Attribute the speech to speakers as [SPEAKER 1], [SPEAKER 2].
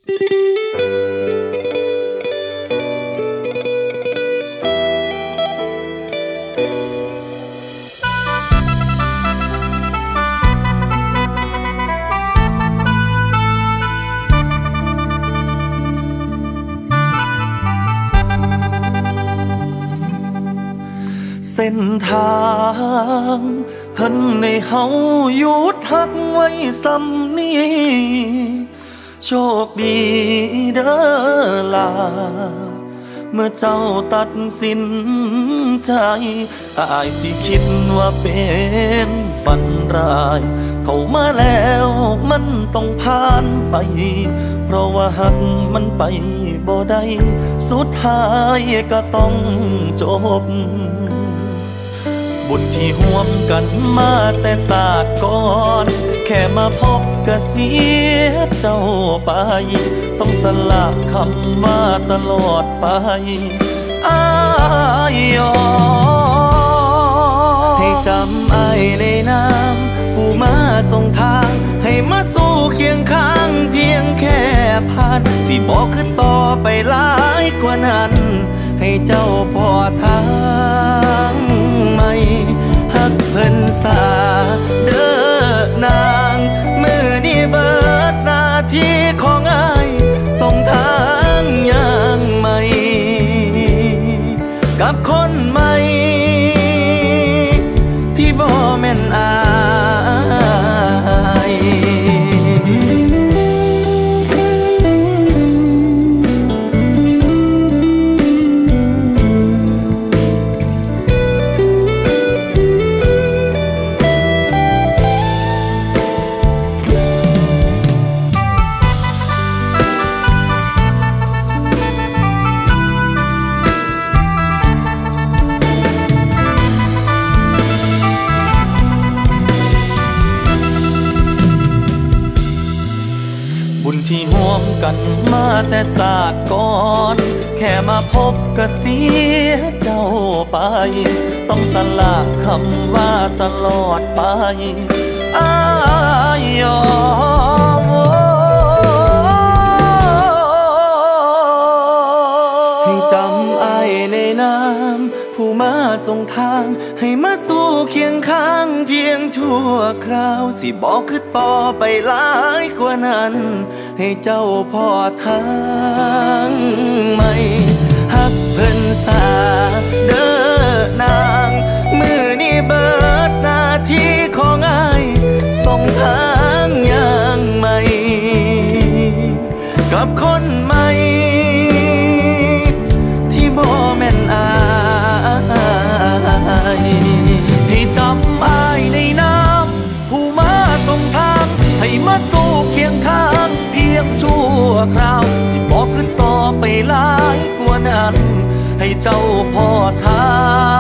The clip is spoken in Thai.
[SPEAKER 1] เส้นทางเพิ่นในเฮาหยุดหักไว้ซ้ำนี้โชคดีเด้อล่ะเมื่อเจ้าตัดสินใจอายสิคิดว่าเป็นฝันร้ายเข้ามาแล้วมันต้องผ่านไปเพราะว่าหักมันไปบ่ได้สุดท้ายก็ต้องจบบุญที่ห่วมกันมาแต่ศาสตร์ก่อนแค่มาพบก็เสียเจ้าไปต้องสละคำว่าตลอดไปอายยอมให้จำอ้ายในน้ำผู้มาส่งทางให้มาสู้เคียงข้างเพียงแค่ผ่านสิบอกคือต่อไปหลายกว่านั้นให้เจ้าพอทางไม่หักเพิ่นสาเด้อนางมือนี้เบิดหน้าที่ของอ้ายส่งทางอย่างใหม่กับคนใหม่ที่บ่แม่นอายบุญที่ห่วมกันมาแต่ศาสตร์ก่อนแค่มาพบก็เสียเจ้าไปต้องสละคำว่าตลอดไปอายยอมให้จำอ้ายในน้ำผู้มาส่งทางให้มาสู้เคียงข้างเพียงชั่วคราวสิบอกคือต่อไปหลายกว่านั้นให้เจ้าพอทางไม่หักเพิ่นสาเด้อนางมือนี้เบิดหน้าที่ของอ้ายส่งทางอย่างใหม่กับคนใหม่ที่บ่แม่นอายให้จำอ้ายในน้ำผู้มาส่งทางให้มาสู้เคียงข้างเพียงชั่วคราวสิบอกขึ้นต่อไปหลายกว่านั้นให้เจ้าพอทาง